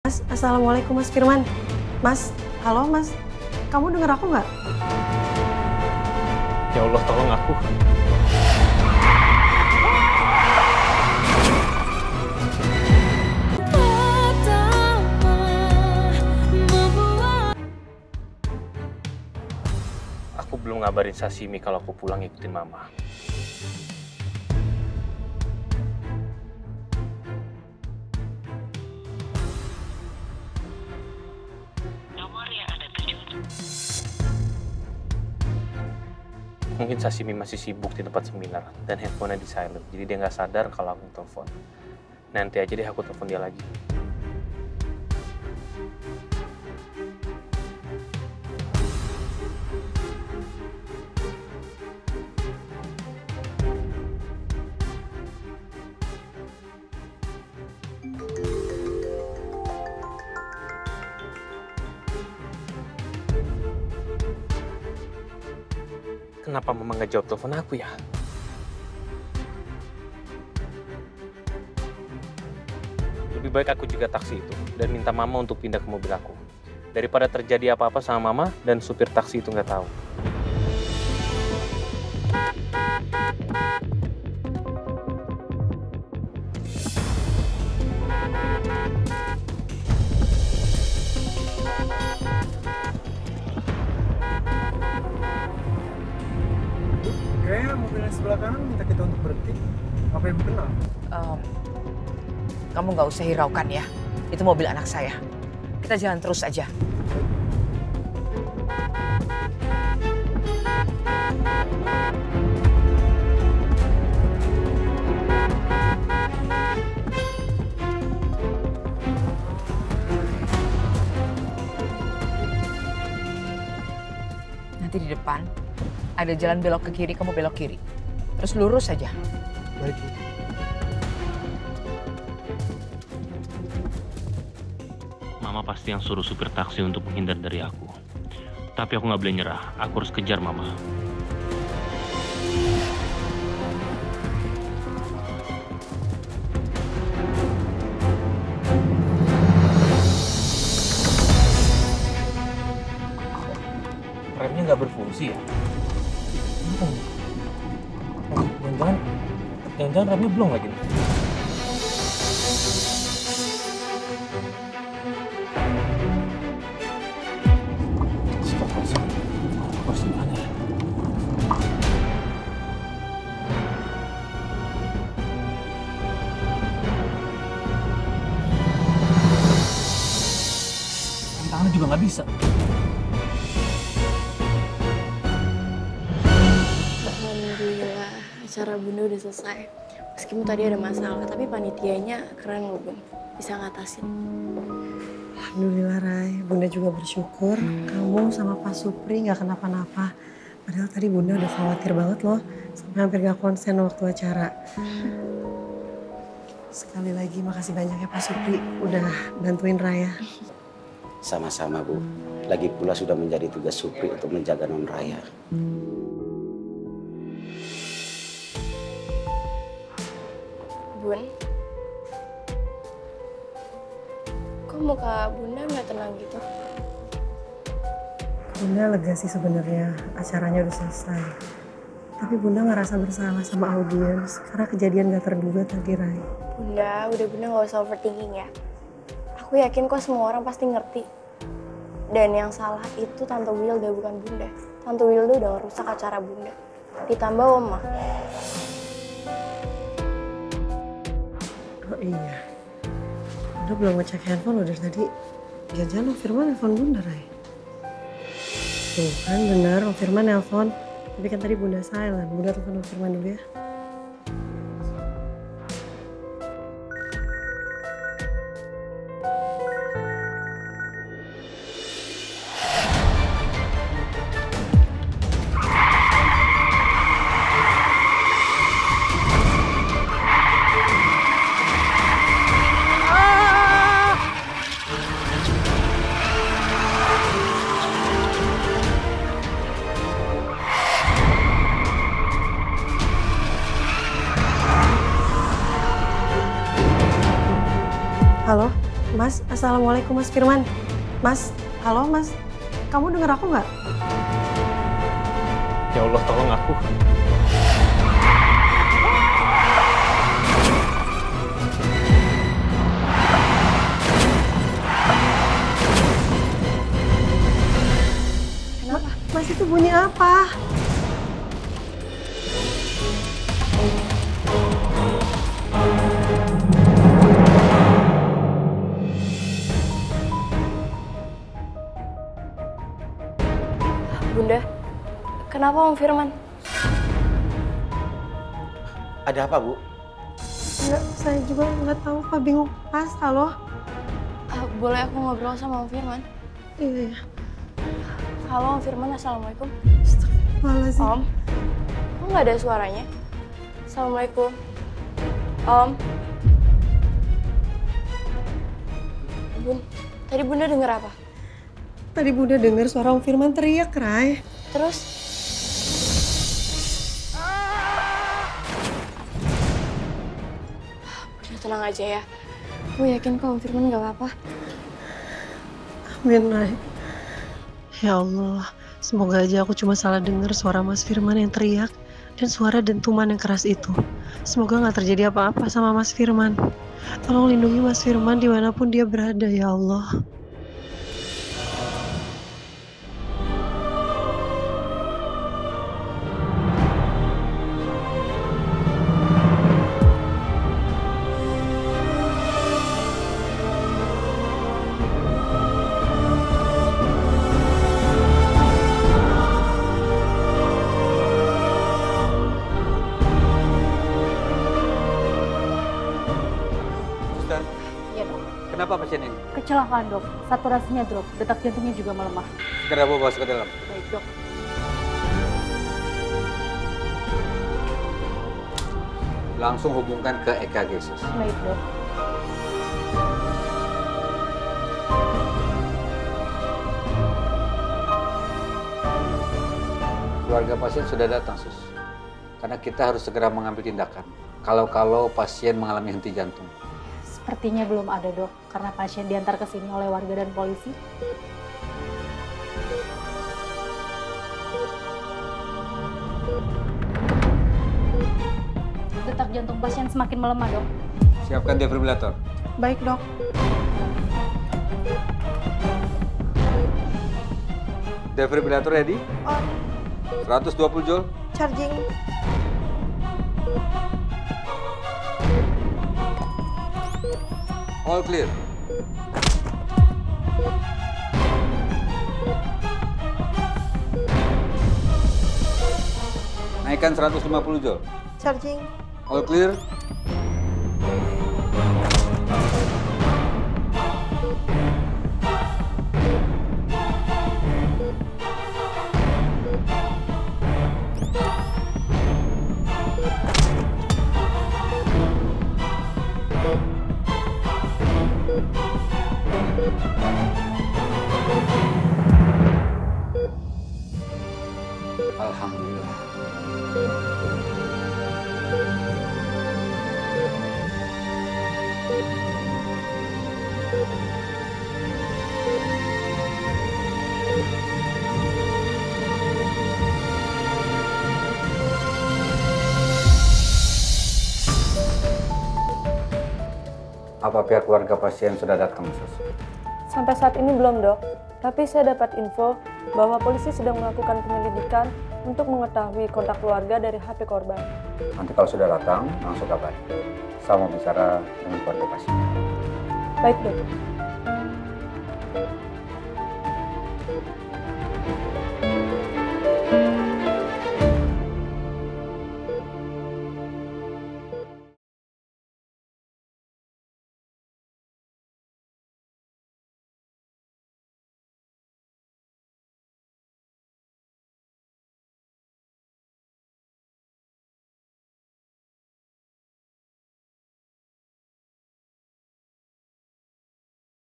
Mas, Assalamualaikum Mas Firman. Mas, halo Mas. Kamu denger aku nggak? Ya Allah, tolong aku. Aku belum ngabarin Sashimi kalau aku pulang ikutin Mama. Mungkin Sashimi masih sibuk di tempat seminar dan handphonenya di silent, jadi dia nggak sadar kalau aku telepon. Nanti aja deh aku telepon dia lagi. Kenapa Mama nggak jawab telepon aku ya? Lebih baik aku juga taksi itu dan minta Mama untuk pindah ke mobil aku. Daripada terjadi apa-apa sama Mama dan supir taksi itu nggak tahu. Kayaknya mobil yang sebelah kanan minta kita untuk berhenti. Apa ibu kenal? Kamu nggak usah hiraukan ya. Itu mobil anak saya. Kita jalan terus aja. Nanti di depan ada jalan belok ke kiri, kamu belok kiri. Terus lurus saja. Baik, Bu. Mama pasti yang suruh supir taksi untuk menghindar dari aku. Tapi aku nggak boleh nyerah. Aku harus kejar Mama. Remnya nggak berfungsi ya? Jangan-jangan remnya belum lagi. Harus gimana ya? Tangannya juga nggak bisa. Alhamdulillah, acara Bunda udah selesai. Meskipun tadi ada masalah, tapi panitianya keren loh, Bun. Bisa ngatasin. Alhamdulillah Rai, Bunda juga bersyukur kamu sama Pak Supri nggak kenapa-napa. Padahal tadi Bunda udah khawatir banget loh, sampai hampir gak konsen waktu acara. Sekali lagi makasih banyak ya Pak Supri udah bantuin Raya. Sama-sama, Bu. Lagi pula sudah menjadi tugas Supri untuk menjaga non Raya. Bun, kok muka Bunda nggak tenang gitu? Bunda lega sih sebenarnya acaranya udah selesai. Tapi Bunda ngerasa bersalah sama audiens karena kejadian gak terduga tadi Rai. Bunda nggak usah overthinking ya. Aku yakin kok semua orang pasti ngerti. Dan yang salah itu Tante Wilda bukan Bunda. Tante Wilda udah ngerusak acara Bunda. Ditambah Oma. Oh iya, Bunda belum ngecek handphone loh dari tadi. Jangan-jangan Om Firman nelfon Bunda Rai. Tuh kan bener Om Firman nelfon. Tapi kan tadi Bunda silent. Bunda telepon Om Firman dulu ya. Mas, assalamualaikum Mas Firman. Mas, halo Mas. Kamu dengar aku nggak? Ya Allah, tolong aku. Kenapa? Mas, itu bunyi apa? Bunda, kenapa Om Firman? Ada apa, Bu? Enggak, saya juga nggak tahu Pak, bingung. Mas, halo? Boleh aku ngobrol sama Om Firman? Iya. Halo Om Firman, Assalamualaikum. Astagfirullahaladzim. Om, kok nggak ada suaranya? Assalamualaikum. Om. Bun, tadi Bunda dengar apa? Tadi Bunda dengar suara Om Firman teriak, Rai. Terus? Bunda tenang aja ya. Aku yakin kok Om Firman nggak apa-apa. Amin, Rai. Ya Allah, semoga aja aku cuma salah dengar suara Mas Firman yang teriak dan suara dentuman yang keras itu. Semoga nggak terjadi apa-apa sama Mas Firman. Tolong lindungi Mas Firman dimanapun dia berada, ya Allah. Suster, Iya dok, kenapa pasien ini? kecelakaan dok, saturasinya drop, detak jantungnya juga melemah. Segera bawa masuk ke dalam. Baik dok. Langsung hubungkan ke EKG, Sus. Baik dok. Keluarga pasien sudah datang, Sus. Karena kita harus segera mengambil tindakan. Kalau pasien mengalami henti jantung. Sepertinya belum ada dok, karena pasien diantar ke sini oleh warga dan polisi. Detak jantung pasien semakin melemah dok. Siapkan defibrilator. Baik, Dok. Defibrilator ready? On. 120 joule. Charging. All clear. Naikkan 150 joule. Charging. All clear. Alhamdulillah. Apa pihak keluarga pasien sudah datang, Sus? Sampai saat ini belum, Dok. Tapi saya dapat info bahwa polisi sedang melakukan penyelidikan untuk mengetahui kontak keluarga dari HP korban. Nanti kalau sudah datang, langsung kabari. Saya mau bicara dengan keluarga pasien. Baik, Dok.